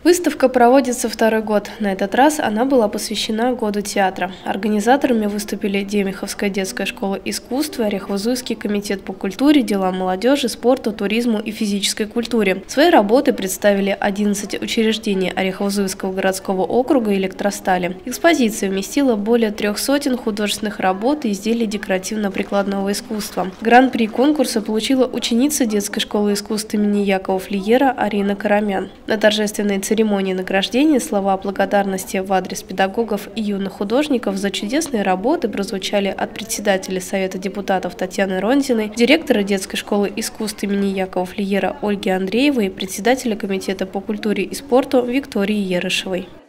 Выставка проводится второй год. На этот раз она была посвящена Году театра. Организаторами выступили Демиховская детская школа искусств и Орехово-Зуевский комитет по культуре, делам молодежи, спорту, туризму и физической культуре. Свои работы представили 11 учреждений Орехово-Зуевского городского округа и электростали. Экспозиция вместила более 300 художественных работ и изделий декоративно-прикладного искусства. Гран-при конкурса получила ученица детской школы искусств имени Якова Флиера Арина Карамян. На торжественной церемонии награждения слова благодарности в адрес педагогов и юных художников за чудесные работы прозвучали от председателя Совета депутатов Татьяны Ронзиной, директора детской школы искусств имени Якова Флиера Ольги Андреевой и председателя Комитета по культуре и спорту Виктории Ерышевой.